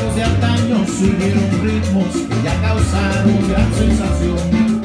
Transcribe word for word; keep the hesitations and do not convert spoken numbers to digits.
de antaño siguieron ritmos que ya causaron gran sensación.